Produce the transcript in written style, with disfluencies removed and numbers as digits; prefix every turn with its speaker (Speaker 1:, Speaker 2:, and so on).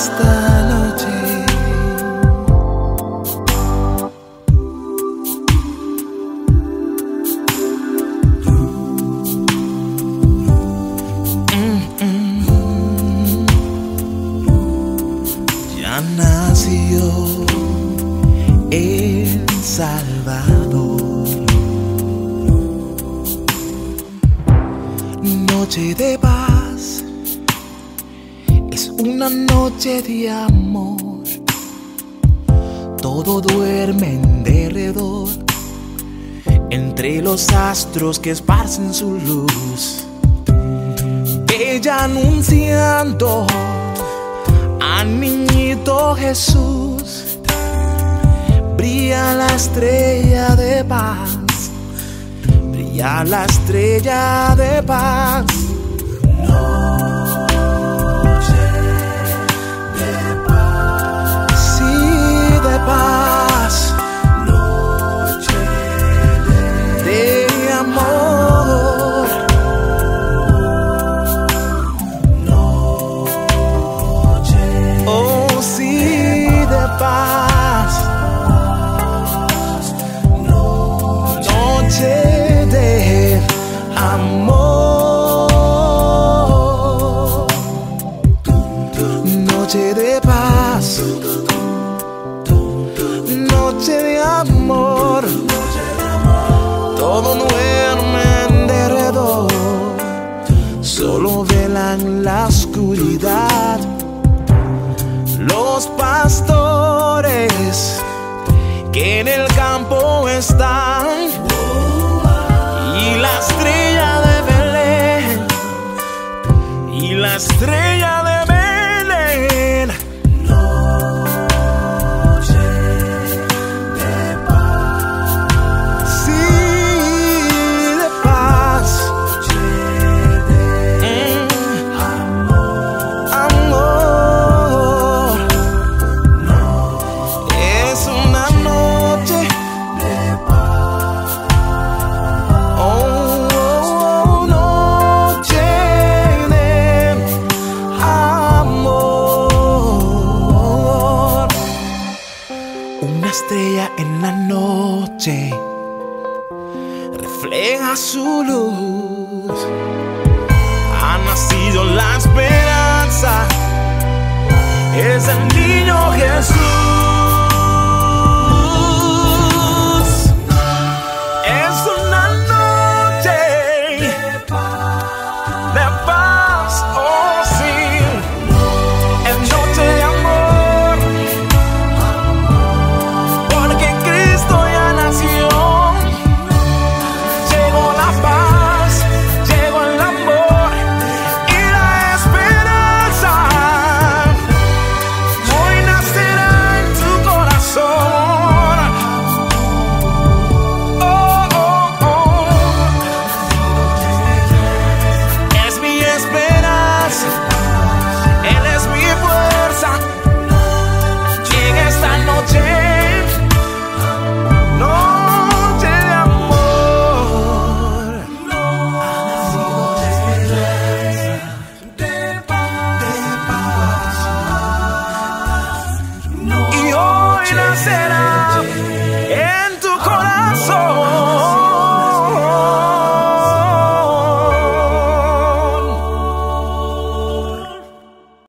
Speaker 1: esta noche. Ya nació El Salvador. Noche de paz, es una noche de amor. Todo duerme en derredor, entre los astros que esparcen su luz. Ella anunciando al niñito Jesús. Brilla la estrella de paz, brilla la estrella de paz. Noche de paz, sí, de paz. Noche de amor. Noche, oh sí, de paz. Noche de amor, noche de paz, noche de amor. Todo duerme en derredor, solo velan la oscuridad los pastores que en el campo están. Y la estrella de Belén, y la estrella de Belén. Noche de paz, sí, de paz. Noche de amor, amor. Es una noche de paz. Oh, noche de amor. Una estrella en la noche refleja su luz. Ha nacido la esperanza, es el niño Jesús.